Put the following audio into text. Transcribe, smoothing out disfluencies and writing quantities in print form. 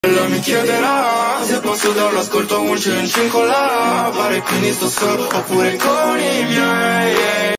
Ella mi chiederà se posso darlo ascolto a un cin cin con la pare, quindi sto solo oppure con i miei.